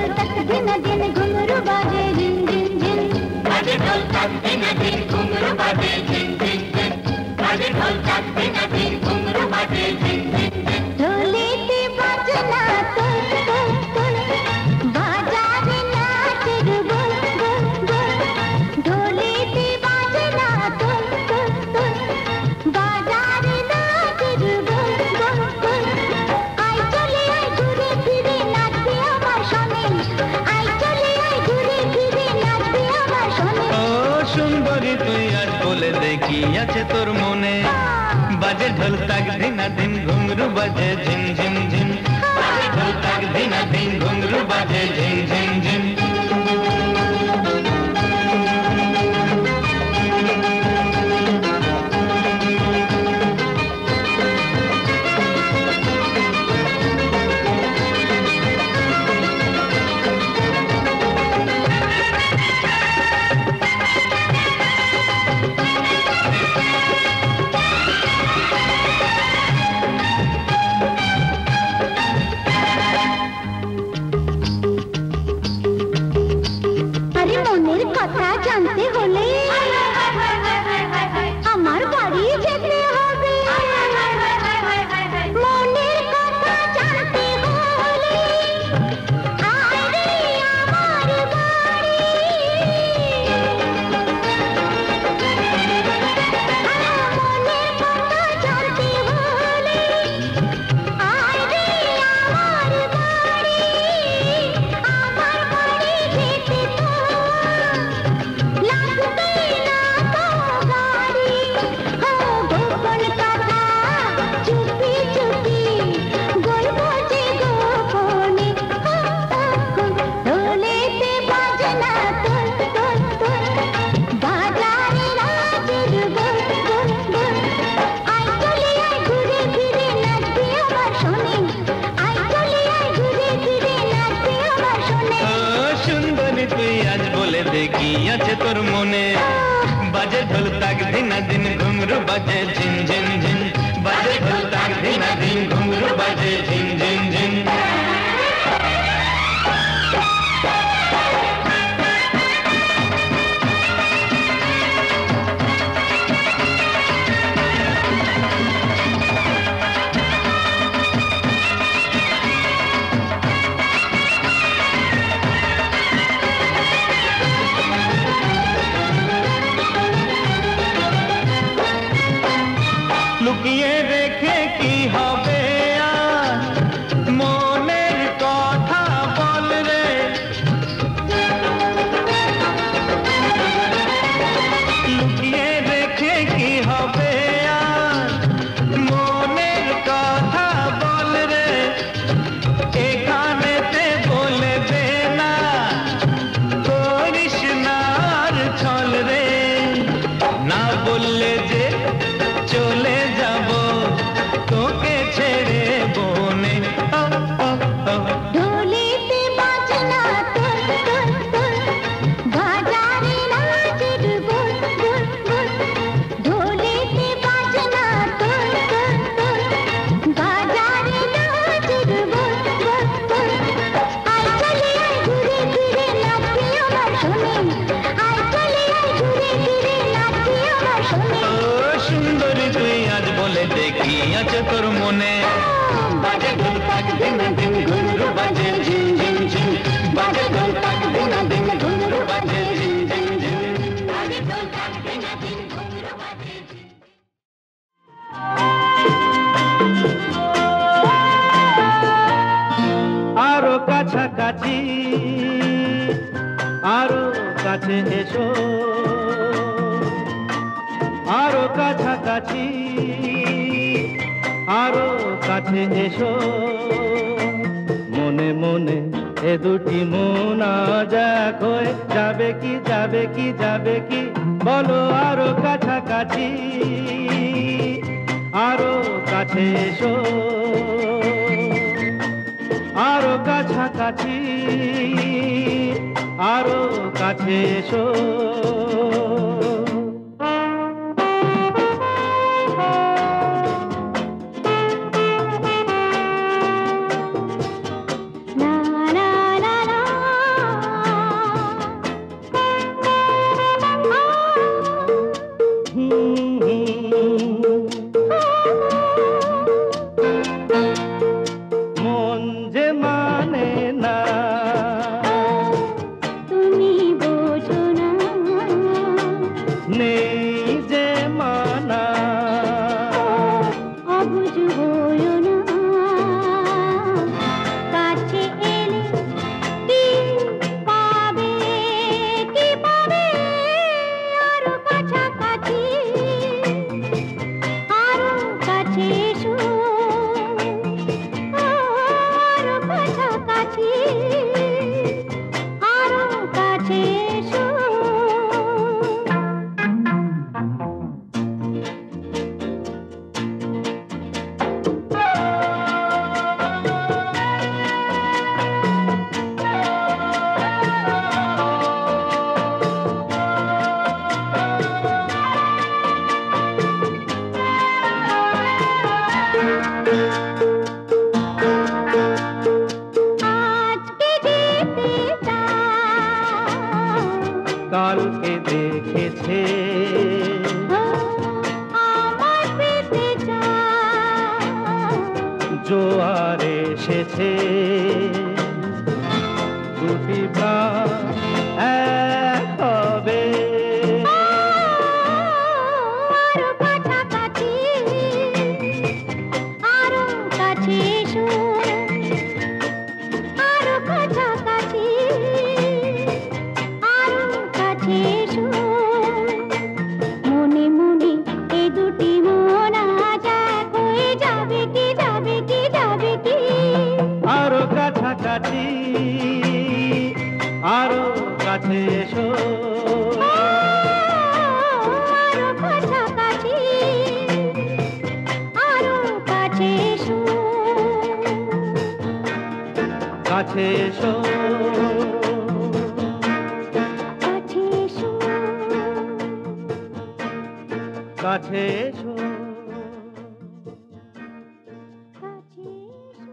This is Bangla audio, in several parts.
ढोल तक दिन दिन घुंघरू बाजे झिन झिन झिन, बाजे ढोल तक दिन दिन घुंघरू बाजे झिन झिन झिन, बाजे ढोल तक दिन दिन घुंघरू बाजे झिन झिन झिन। ढोली ते बजना तुल तुल तुल, बाजार नाच रू बोल बोल बोल। ढोली ते बजना तुल तुल तुल, बाजार नाच रू बोल बोल बोल। आई चले आई घुरे फिरे नाचते আমার শোনে, आई चले आई घुरे फिरे नाचते আমার শোনে। ও সুন্দরী তুই আজ বলে দেখি আছে তোর মনে, বাজে ঢোল তাক দিনা দিন ঘুঙরু বাজে ঝিন ঝিন ঝিন, বাজে ঢোল তাক দিনা দিন ঘুঙরু বাজে ঝিন ঝিন ঝিন। আরে মনের কথা জানতে হলে আমার বাড়ি যেতে হবে, মনের কথা জানতে হলে আয় রে আমার বাড়ি। মনের কথা জানতে হলে আয় রে আমার বাড়ি, আমার বাড়ি যেতে তো লাগবে না তো গাড়ি। গোপন কথা চুপি চুপি বলবো যে গোপনে, ঢোলেতে বাজনা তোল তোল তোল, বাজারে নাচের গোল গোল গোল। আই চলে আই ঘুরে ফিরে নাচবে আমার শোনে, আই চলে আই ঘুরে ফিরে নাচবে আমার শোনে। ও সুন্দরী তুই আজ বলে দেখি আছে তোর মনে, বাজে ঢোল তাক দিনা দিন ঘুঙরু বাজে ঝিন ঝিন ঝিন, বাজে ঢোল তাক দিনা দিন ঘুঙরু বাজে ঝিন ঝিন ঝিন। লুকিয়ে রেখে কি হবে আর, মনের কথা বল রে। লুকিয়ে রেখে কি হবে আর, মনের কথা বল রে। এখানেতে বলে দে না, করিস না আর ছল রে। না বললে যে চলে যাব তোকে ছেড়ে বনে। ঢোলেতে বাজনা তোল তোল তোল, বাজারে নাচের গোল গোল গোল। ঢোলেতে বাজনা তোল তোল তোল, বাজারে নাচের গোল গোল গোল। আই চলে আই ঘুরে ফিরে নাচবে আমার শোনে, আই চলে আই ঘুরে ফিরে নাচবে আমার শোনে। ও সুন্দরী তুই আজ বলে দেখি আছে তোর মনে, বাজে ঢোল তাক দিনা দিন ঘুঙরু বাজে ঝিন ঝিন ঝিন, বাজে ঢোল তাক দিনা দিন ঘুঙরু বাজে ঝিন ঝিন ঝিন, বাজে ঢোল তাক দিনা দিন ঘুঙরু বাজে ঝিন। আরো কাছাকাছি, আরো কাছে এসো, আরো কাছাকাছি, আরো কাছে এসো। মনে মনে এ দুটি মন আজ এক হয়ে যাবে কি যাবে কি যাবে কি, বলো আরো কাছাকাছি, আরো কাছে এসো, আরো কাছাকাছি, আরো কাছে এসো। La la la la কালকে দেখেছে আমার পেতে চায় জোয়ার এসেছে দুটি প্রাণ এক হবে আরো কাছাকাছি আরো কাছে এসো আরো কাছাকাছি আরো কাছে এসো মনে মনে এই দুটি মন আজ এক হয়ে যাবে কি যাবে কি যাবে কি আরো কাছাকাছি আরো কাছে এসো আরো কাছাকাছি আরো কাছে এসো কাছে এসো কাছে এসো কাছে এসো কাছে এসো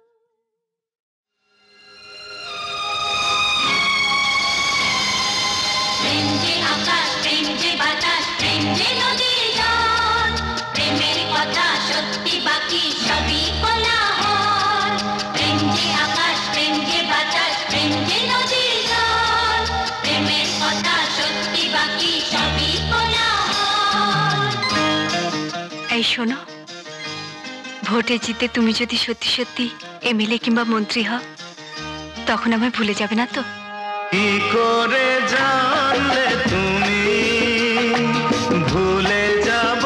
প্রেম যে আকাশ প্রেম যে বাতাস প্রেম যে নদীর জল প্রেমের কথা সত্যি বাকি সবই কোলাহল প্রেম যে আকাশ প্রেম যে বাতাস প্রেম যে নদীর জল প্রেমের কথা সত্যি বাকি সবই কোলাহল। এই শোনো, ভোটে জিতে তুমি যদি সত্যি সত্যি এমএলএ কিংবা মন্ত্রী হও তখন আমায় ভুলে যাবে না তো? কি করে জানলে তুমি ভুলে যাব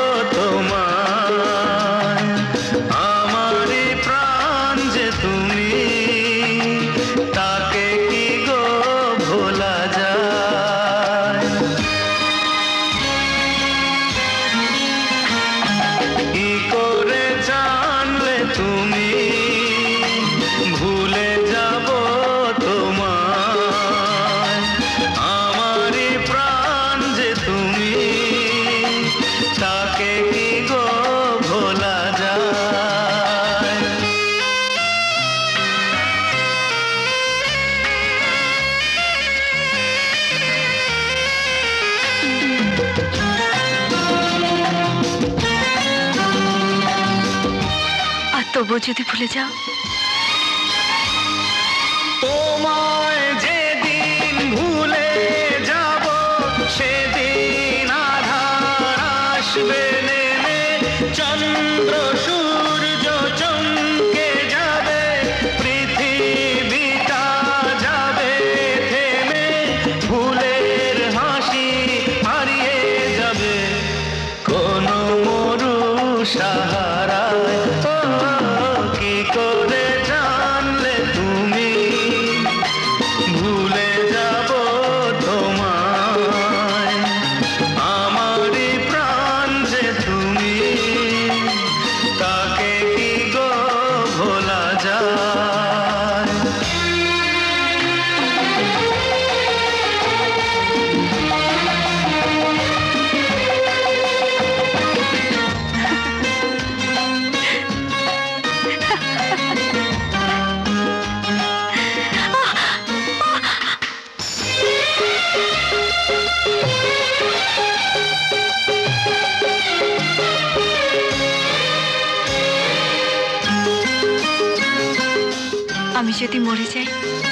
তোমায় আমারই প্রাণ যে তুমি তাকে কি গো ভোলা যায় কি করে জানলে তুমি ভুলে যাব তোমায় আমারই প্রাণ যে তুমি তাকে কি গো ভোলা যায় আর তবুও যদি ভুলে যাও? তোমায় যেদিন ভুলে যাব সেদিন আধার আসবে নেমে চন্দ্র সূর্য চমকে যাবে পৃথিবীটা যাবে থেমে ফুলের হাসি হারিয়ে যাবে কোন মরু সাহারায় ও কি করে জানলে তুমি ভুলে যাব তোমায় আমারই প্রাণ যে তুমি তাকে কি গো ভোলা যায় আমি যদি মরে যাই?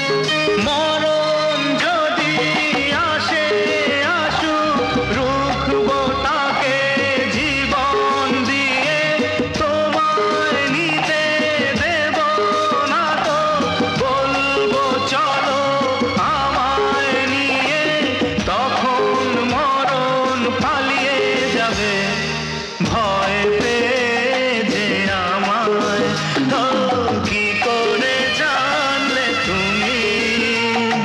মরণ যদি আসে আসুক রুখবো তাকে জীবন দিয়ে তোমায় নিতে দেব না তো বলবো চলো আমায় নিয়ে তখন মরণ পালিয়ে যাবে ভয় পেয়ে যে আমায় কি করে জানলে তুমি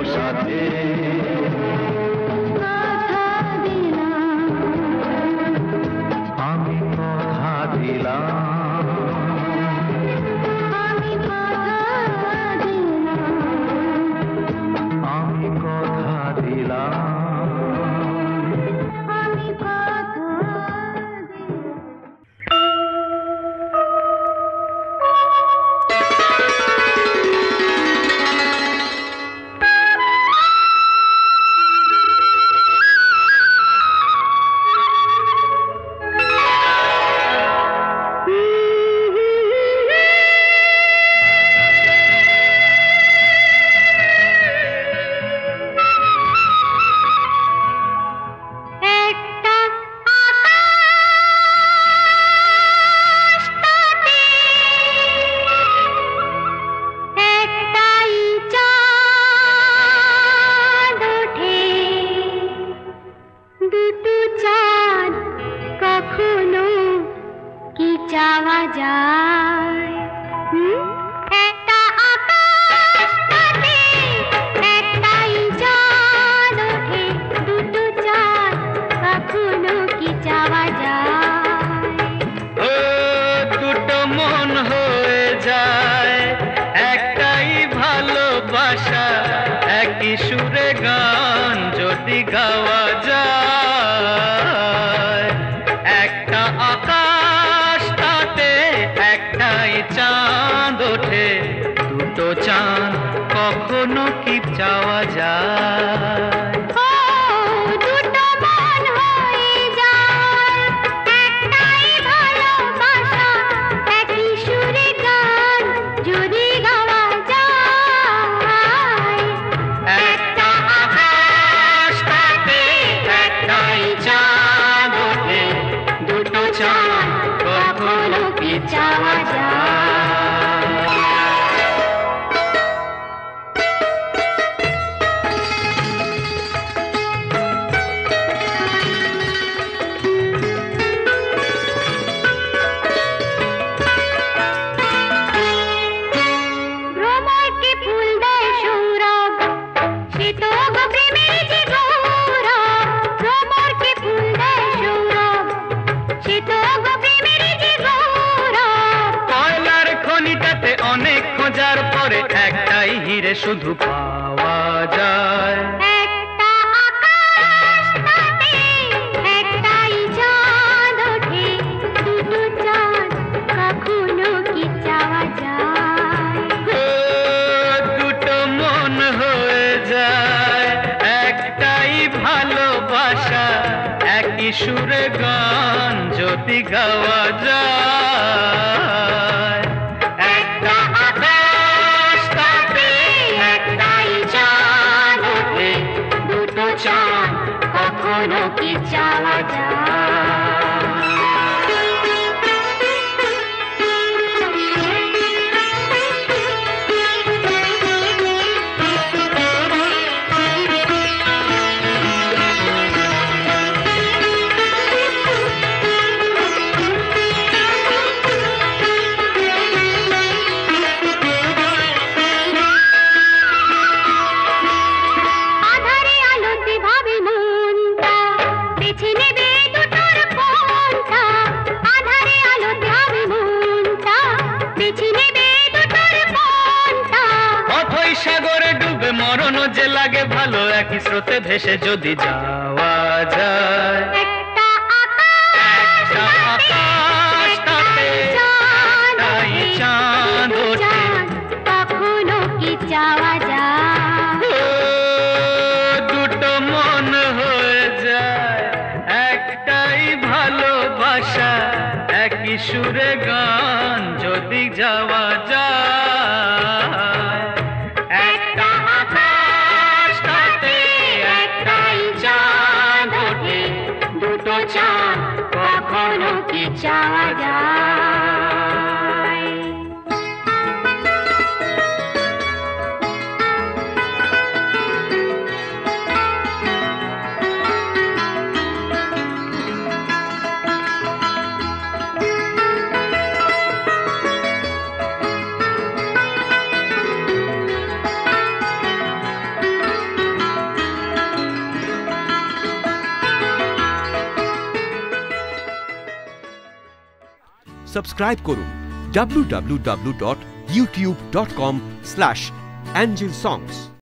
সাথে আমি কথা দিলাম আমি কথা দিলাম সুরে গান যদি গাওয়া যায় একটা আকাশ তাতে একটাই চাঁদ ওঠে দুটো চাঁদ কখনো কি চাওয়া যায় একটাই হিরে শুধু পাওয়া যায় একটা আকাশ তাতে একটাই চাঁদ ওঠে দুটো চাঁদ কখনো কি চাওয়া যায় দুটো মন হয়ে যায় একটাই ভালোবাসা একই সুরে গান যদি গাওয়া যায় একটা আকাশ তাতে একটাই চাঁদ ওঠে দুটো চাঁদ কখনো কি চাওয়া সাগরে ডুবে মরণ যে লাগে ভালো একই স্রোতে ভেসে যদি যাওয়া যায় একটা আকাশ তাতে একটাই চাঁদ ওঠে কখনো কি চাওয়া যায় দুটো মন হয়ে যায় একটাই ভালোবাসা একই সুরে গান যদি যাওয়া যায় একটা আকাশ তাতে একটাই চাঁদ ওঠে দুটো চাঁদ কখনো কি চাওয়া যায় সাবস্ক্রাইব করুন www.youtube.com/angelsongs